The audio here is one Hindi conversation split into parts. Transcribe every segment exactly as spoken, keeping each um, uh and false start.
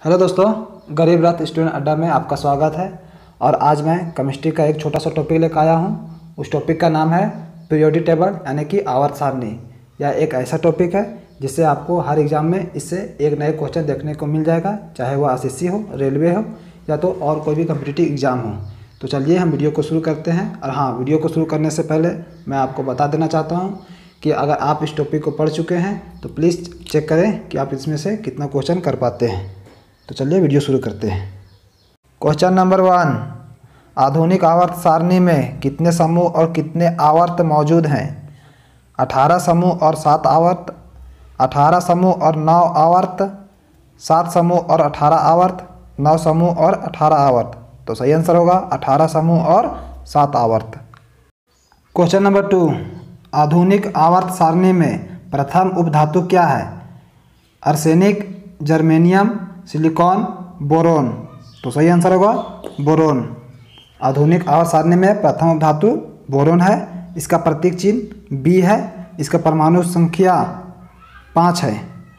हेलो दोस्तों, गरीब रथ स्टूडेंट अड्डा में आपका स्वागत है। और आज मैं केमिस्ट्री का एक छोटा सा टॉपिक लेकर आया हूँ। उस टॉपिक का नाम है पीरियोडिक टेबल यानी कि आवर्त सारणी। यह एक ऐसा टॉपिक है जिससे आपको हर एग्ज़ाम में इससे एक नए क्वेश्चन देखने को मिल जाएगा, चाहे वह एस एस सी हो, रेलवे हो या तो और कोई भी कम्पिटिटिव एग्ज़ाम हो। तो चलिए हम वीडियो को शुरू करते हैं। और हाँ, वीडियो को शुरू करने से पहले मैं आपको बता देना चाहता हूँ कि अगर आप इस टॉपिक को पढ़ चुके हैं तो प्लीज़ चेक करें कि आप इसमें से कितना क्वेश्चन कर पाते हैं। तो चलिए वीडियो शुरू करते हैं। क्वेश्चन नंबर वन, आधुनिक आवर्त सारणी में कितने समूह और कितने आवर्त मौजूद हैं? अठारह समूह और सात आवर्त, अठारह समूह और नौ आवर्त, सात समूह और अठारह आवर्त, नौ समूह और अठारह आवर्त। तो सही आंसर होगा अठारह समूह और सात आवर्त। क्वेश्चन नंबर टू, आधुनिक आवर्त सारणी में प्रथम उपधातु क्या है? Arsenic, germanium, silicon, boron. तो सही आंसर होगा बोरोन। आधुनिक आवर्त सारणी में प्रथम उपधातु बोरोन है। इसका प्रतीक चिन्ह बी है। इसका परमाणु संख्या पाँच है।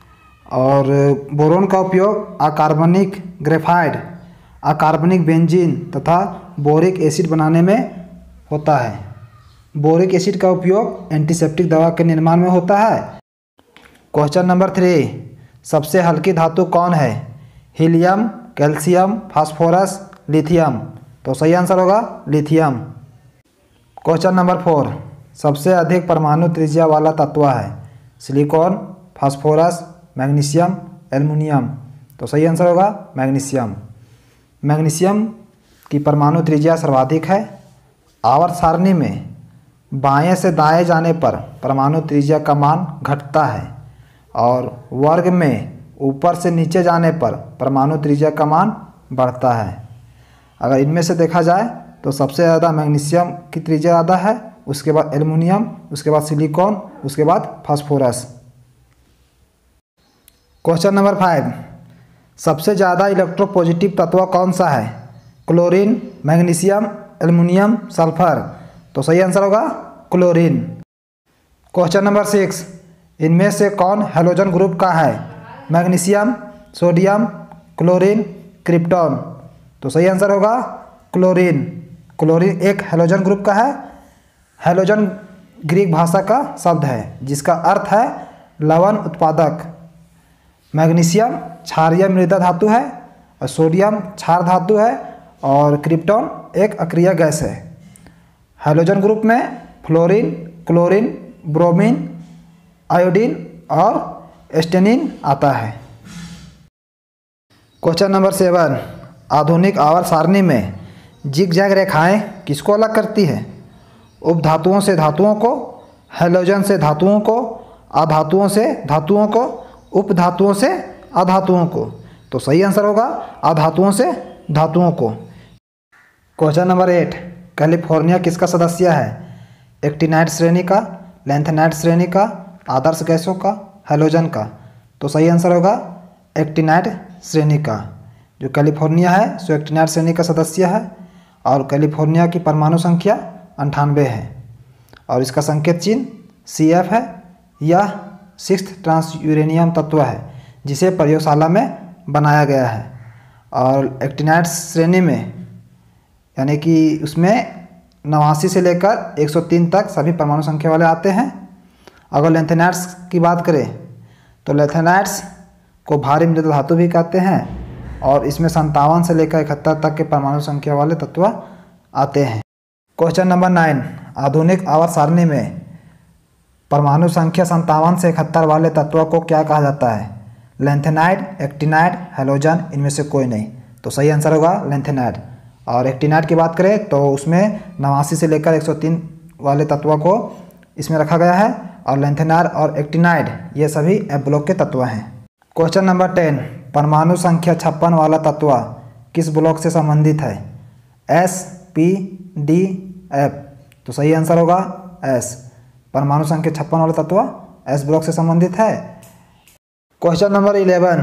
और बोरोन का उपयोग अकार्बनिक ग्रेफाइट, अकार्बनिक बेंजीन तथा बोरिक एसिड बनाने में होता है। बोरिक एसिड का उपयोग एंटीसेप्टिक दवा के निर्माण में होता है। क्वेश्चन नंबर थ्री, सबसे हल्की धातु कौन है? Helium, calcium, phosphorus, lithium. तो सही आंसर होगा लिथियम। क्वेश्चन नंबर फोर, सबसे अधिक परमाणु त्रिज्या वाला तत्व है? Silicon, phosphorus, magnesium, aluminium. तो सही आंसर होगा मैग्नीशियम। मैग्नीशियम की परमाणु त्रिज्या सर्वाधिक है। आवर्त सारणी में बाएं से दाएं जाने पर परमाणु त्रिज्या का मान घटता है और वर्ग में ऊपर से नीचे जाने पर परमाणु त्रिज्या का मान बढ़ता है। अगर इनमें से देखा जाए तो सबसे ज़्यादा मैग्नीशियम की त्रिज्या ज़्यादा है, उसके बाद एल्युमिनियम, उसके बाद सिलिकॉन, उसके बाद फास्फोरस। क्वेश्चन नंबर फाइव, सबसे ज़्यादा इलेक्ट्रोपॉजिटिव तत्व कौन सा है? Chlorine, magnesium, aluminium, sulphur. तो सही आंसर होगा क्लोरीन। क्वेश्चन नंबर सिक्स, इनमें से कौन हैलोजन ग्रुप का है? Magnesium, sodium, chlorine, krypton. तो सही आंसर होगा क्लोरीन। क्लोरीन एक हैलोजन ग्रुप का है। हैलोजन ग्रीक भाषा का शब्द है जिसका अर्थ है लवण उत्पादक। मैग्नीशियम क्षारीय मृदा धातु है और सोडियम क्षार धातु है और क्रिप्टॉन एक अक्रिय गैस है। हैलोजन ग्रुप में फ्लोरीन, क्लोरीन, ब्रोमीन, आयोडीन और एस्टेनिन आता है। क्वेश्चन नंबर सेवन, आधुनिक आवर्त सारणी में जिग-जैग रेखाएं किसको अलग करती है? उपधातुओं से धातुओं को, हैलोजन से धातुओं को, अधातुओं से धातुओं को, उपधातुओं से अधातुओं को। तो सही आंसर होगा अधातुओं से धातुओं को। क्वेश्चन नंबर एट, कैलिफोर्निया किसका सदस्य है? एक्टिनाइड श्रेणी का, लैंथेनाइड श्रेणी का, आदर्श गैसों का, हैलोजन का। तो सही आंसर होगा एक्टिनाइड श्रेणी का। जो कैलिफोर्निया है सो एक्टिनाइड श्रेणी का सदस्य है और कैलिफोर्निया की परमाणु संख्या अंठानवे है और इसका संकेत चिन्ह सी एफ है। यह सिक्स्थ ट्रांस यूरेनियम तत्व है जिसे प्रयोगशाला में बनाया गया है। और एक्टिनाइड श्रेणी में यानी कि उसमें नवासी से लेकर एक सौ तीन तक सभी परमाणु संख्या वाले आते हैं। अगर लैंथेनाइड्स की बात करें तो लैंथेनाइड्स को भारी मृदा धातु भी कहते हैं और इसमें संतावन से लेकर इकहत्तर तक के परमाणु संख्या वाले तत्व आते हैं। क्वेश्चन नंबर नाइन, आधुनिक आवर्त सारणी में परमाणु संख्या संतावन से इकहत्तर वाले तत्व को क्या कहा जाता है? लैंथेनाइड, एक्टिनाइड, हैलोजन, इनमें से कोई नहीं। तो सही आंसर होगा लैंथेनाइड। और एक्टिनाइड की बात करें तो उसमें नवासी से लेकर एक सौ तीन वाले तत्व को इसमें रखा गया है और लैंथेनाइड और एक्टिनाइड ये सभी एफ ब्लॉक के तत्व हैं। क्वेश्चन नंबर टेन, परमाणु संख्या छप्पन वाला तत्व किस ब्लॉक से संबंधित है? S, P, D, F. तो सही आंसर होगा एस। परमाणु संख्या छप्पन वाला तत्व एस ब्लॉक से संबंधित है। क्वेश्चन नंबर इलेवन,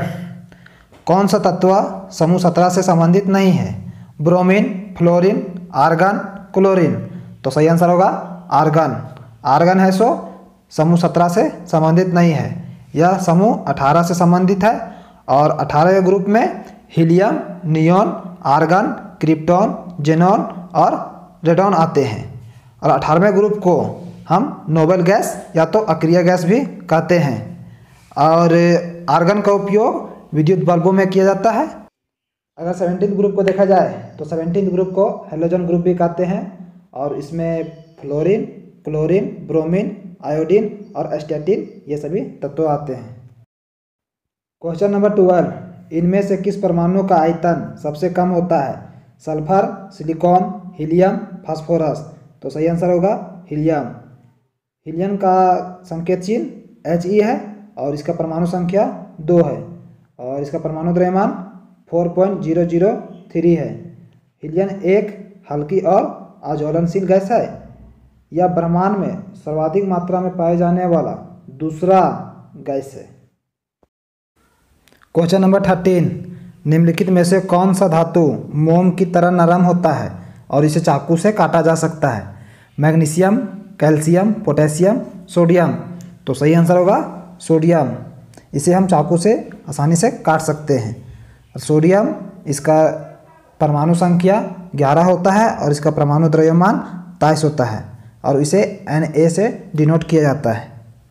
कौन सा तत्व समूह सत्रह से संबंधित नहीं है? Bromine, fluorine, argon, chlorine. तो सही आंसर होगा आर्गन। आर्गन है सो समूह सत्रह से संबंधित नहीं है। यह समूह अठारह से संबंधित है और अठारह के ग्रुप में helium, neon, argon, krypton, xenon और रेडॉन आते हैं। और अठारहवें ग्रुप को हम नोबल गैस या तो अक्रिय गैस भी कहते हैं। और आर्गन का उपयोग विद्युत बल्बों में किया जाता है। अगर सेवनटीन ग्रुप को देखा जाए तो सेवनटीन ग्रुप को हेलोजन ग्रुप भी कहते हैं और इसमें फ्लोरीन, क्लोरीन, ब्रोमीन, आयोडीन और एस्टेटिन ये सभी तत्व आते हैं। क्वेश्चन नंबर ट्वेल्व, इनमें से किस परमाणु का आयतन सबसे कम होता है? Sulphur, silicon, helium, phosphorus. तो सही आंसर होगा हीलियम। हीलियम का संकेत चिन्ह एच ई है और इसका परमाणु संख्या दो है और इसका परमाणु द्रव्यमान चार पॉइंट ज़ीरो ज़ीरो थ्री है। हीलियम एक हल्की और अज्वलनशील गैस है। यह ब्रह्मांड में सर्वाधिक मात्रा में पाए जाने वाला दूसरा गैस है। क्वेश्चन नंबर थर्टीन, निम्नलिखित में से कौन सा धातु मोम की तरह नरम होता है और इसे चाकू से काटा जा सकता है? Magnesium, calcium, potassium, sodium. तो सही आंसर होगा सोडियम। इसे हम चाकू से आसानी से काट सकते हैं। सोडियम, इसका परमाणु संख्या ग्यारह होता है और इसका परमाणु द्रव्यमान तेईस होता है और इसे एन ए से डिनोट किया जाता है।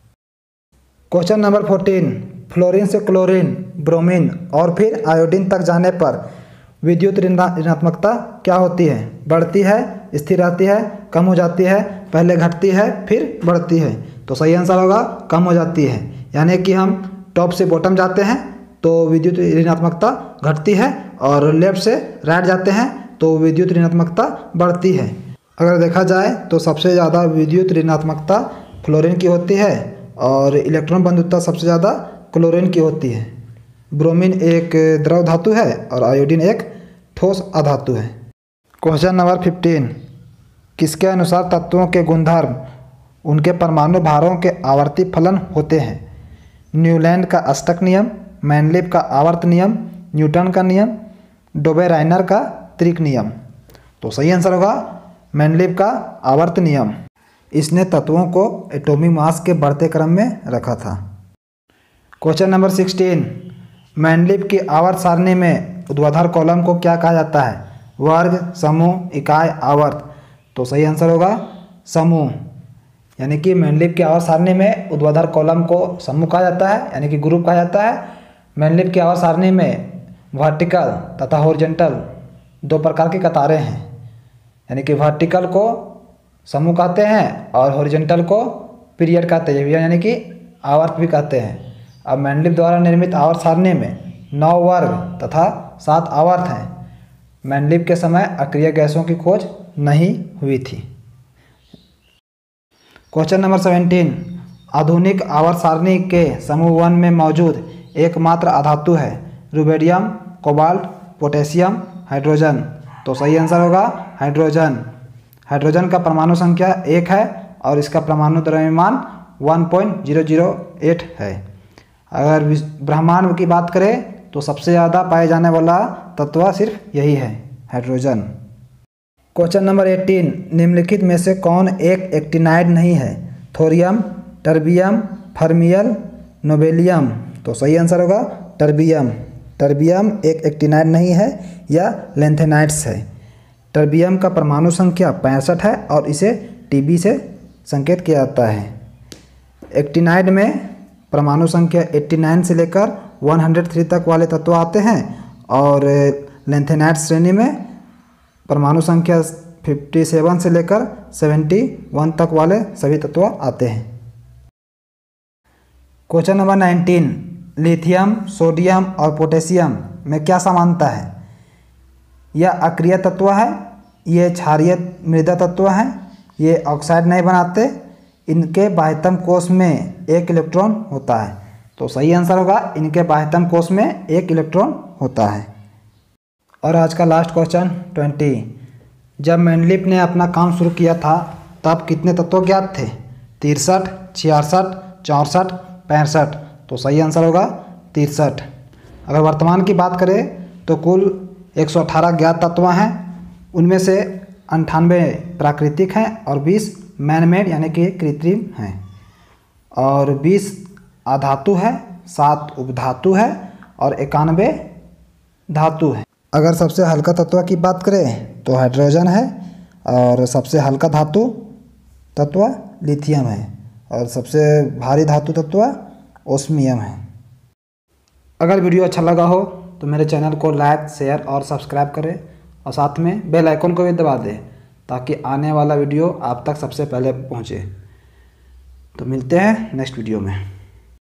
क्वेश्चन नंबर फोर्टीन, फ्लोरीन से क्लोरीन, ब्रोमीन और फिर आयोडीन तक जाने पर विद्युत ऋणात्मकता क्या होती है? बढ़ती है, स्थिर रहती है, कम हो जाती है, पहले घटती है फिर बढ़ती है। तो सही आंसर होगा कम हो जाती है। यानी कि हम टॉप से बॉटम जाते हैं तो विद्युत ऋणात्मकता घटती है और लेफ्ट से राइट जाते हैं तो विद्युत ऋणात्मकता बढ़ती है। अगर देखा जाए तो सबसे ज़्यादा विद्युत ऋणात्मकता फ्लोरीन की होती है और इलेक्ट्रॉन बंधुता सबसे ज़्यादा क्लोरीन की होती है। ब्रोमीन एक द्रव धातु है और आयोडीन एक ठोस अधातु है। क्वेश्चन नंबर फिफ्टीन, किसके अनुसार तत्वों के गुणधर्म उनके परमाणु भारों के आवर्ती फलन होते हैं? न्यूलैंड का अष्टक नियम, मैनलिफ का आवर्त नियम, न्यूटन का नियम, डोबेराइनर का त्रिक नियम। तो सही आंसर होगा मैनलिफ का आवर्त नियम। इसने तत्वों को एटॉमिक मास के बढ़ते क्रम में रखा था। क्वेश्चन नंबर सिक्सटीन, मैनलिफ की आवर्त सारणी में ऊर्ध्वाधर कॉलम को क्या कहा जाता है? वर्ग, समूह, इकाई, आवर्त। तो सही आंसर होगा समूह। यानी कि मैनलिफ की आवर्त सारणी में ऊर्ध्वाधर कॉलम को समूह कहा जाता है, यानी कि ग्रुप कहा जाता है। मैनलिफ की आवर्त सारणी में वर्टिकल तथा हॉरिजॉन्टल दो प्रकार की कतारें हैं। यानी कि वर्टिकल को समूह कहते हैं और हॉरिजॉन्टल को पीरियड कहते हैं, यानी कि आवर्त भी कहते हैं। अब मैनलिफ द्वारा निर्मित आवर्त सारणी में नौ वर्ग तथा सात आवर्त हैं। मैनलिफ के समय अक्रिय गैसों की खोज नहीं हुई थी। क्वेश्चन नंबर सेवेंटीन, आधुनिक आवर्त सारणी के समूह वन में मौजूद एकमात्र अधातु है? Rubidium, cobalt, potassium, hydrogen. तो सही आंसर होगा हाइड्रोजन। हाइड्रोजन का परमाणु संख्या एक है और इसका परमाणु द्रव्यमान one point zero zero eight है। अगर ब्रह्मांड की बात करें तो सबसे ज़्यादा पाए जाने वाला तत्व सिर्फ यही है, हाइड्रोजन। क्वेश्चन नंबर एटीन, निम्नलिखित में से कौन एक एक्टिनाइड नहीं है? Thorium, terbium, fermium, nobelium. तो सही आंसर होगा टर्बियम। टर्बियम एक एक्टिनाइड नहीं है, यह लेंथेनाइड्स है। टर्बियम का परमाणु संख्या पैंसठ है और इसे टीबी से संकेत किया जाता है। एक्टिनाइड में परमाणु संख्या नवासी से लेकर एक सौ तीन तक वाले तत्व आते हैं और लेंथेनाइड श्रेणी में परमाणु संख्या सत्तावन से लेकर इकहत्तर तक वाले सभी तत्व आते हैं। Question number nineteen, lithium, sodium और पोटेशियम में क्या समानता है? यह अक्रिय तत्व है, ये क्षारीय मृदा तत्व हैं, ये ऑक्साइड नहीं बनाते, इनके बाह्यतम कोश में एक इलेक्ट्रॉन होता है। तो सही आंसर होगा इनके बाह्यतम कोश में एक इलेक्ट्रॉन होता है। और आज का लास्ट क्वेश्चन ट्वेंटी, जब मैनलिफ ने अपना काम शुरू किया था तब कितने तत्व ज्ञात थे? तिरसठ, छियासठ, चौंसठ, पैंसठ। तो सही आंसर होगा तिरसठ। अगर वर्तमान की बात करें तो कुल एक सौ अठारह ज्ञात तत्व हैं, उनमें से अंठानवे प्राकृतिक हैं और बीस मैन मेड यानी कि कृत्रिम हैं और बीस अधातु है, सात उपधातु है और इक्यानवे धातु है। अगर सबसे हल्का तत्व की बात करें तो हाइड्रोजन है, और सबसे हल्का धातु तत्व लिथियम है, और सबसे भारी धातु तत्व ओस्मियम है। अगर वीडियो अच्छा लगा हो तो मेरे चैनल को लाइक, शेयर और सब्सक्राइब करें, और साथ में बेल आइकन को भी दबा दें ताकि आने वाला वीडियो आप तक सबसे पहले पहुंचे। तो मिलते हैं नेक्स्ट वीडियो में।